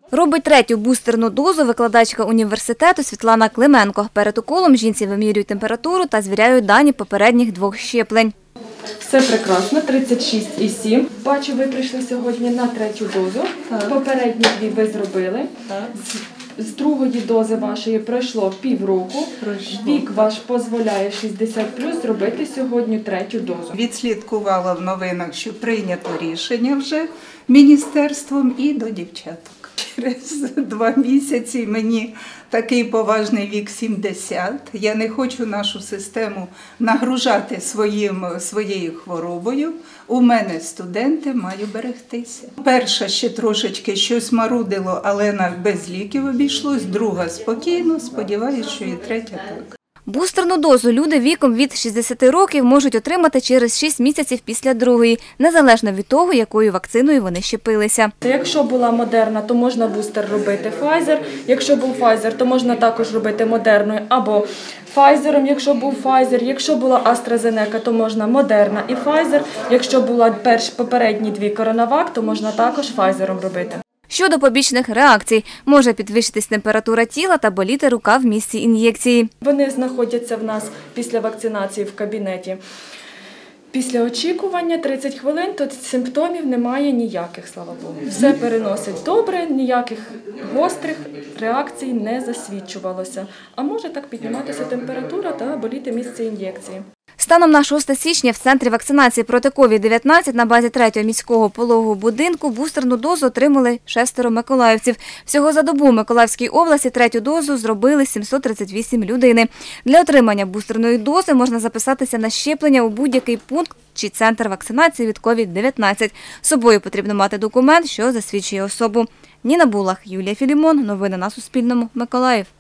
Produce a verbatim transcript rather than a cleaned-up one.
Робить третю бустерну дозу викладачка університету Світлана Клименко. Перед уколом жінці вимірюють температуру та звіряють дані попередніх двох щеплень. Все прекрасно, тридцять шість і сім. Бачу, ви прийшли сьогодні на третю дозу. Так. Попередні дві ви зробили. Так. З, з другої дози вашої пройшло півроку. Пройшло. Вік ваш дозволяє шістдесят плюс зробити сьогодні третю дозу. Відслідкувала в новинах, що прийнято рішення вже міністерством і до дівчаток. Через два місяці мені такий поважний вік сімдесят. Я не хочу нашу систему нагружати своїм, своєю хворобою. У мене студенти, маю берегтися. Перша ще трошечки щось марудило, але на без ліків обійшлось. Друга спокійно, сподіваюся, що і третя так. Бустерну дозу люди віком від шістдесяти років можуть отримати через шість місяців після другої, незалежно від того, якою вакциною вони щепилися. Якщо була Модерна, то можна бустер робити Pfizer. Якщо був Pfizer, то можна також робити Модерною або Pfizer, якщо був Pfizer. Якщо була AstraZeneca, то можна Модерна і Pfizer. Якщо була перш попередні дві Коронавак, то можна також Pfizer робити. Щодо побічних реакцій, може підвищитись температура тіла та боліти рука в місці ін'єкції. Вони знаходяться в нас після вакцинації в кабінеті. Після очікування тридцять хвилин, то симптомів немає ніяких, слава Богу. Все переносить добре, ніяких гострих реакцій не засвідчувалося. А може так підніматися температура та боліти місце ін'єкції. Станом на шосте січня в Центрі вакцинації проти ковід дев'ятнадцять на базі третього міського пологового будинку бустерну дозу отримали шестеро миколаївців. Всього за добу в Миколаївській області третю дозу зробили сімсот тридцять вісім людини. Для отримання бустерної дози можна записатися на щеплення у будь-який пункт чи центр вакцинації від ковід дев'ятнадцять. З собою потрібно мати документ, що засвідчує особу. Ніна Булах, Юлія Філімон. Новини на Суспільному. Миколаїв.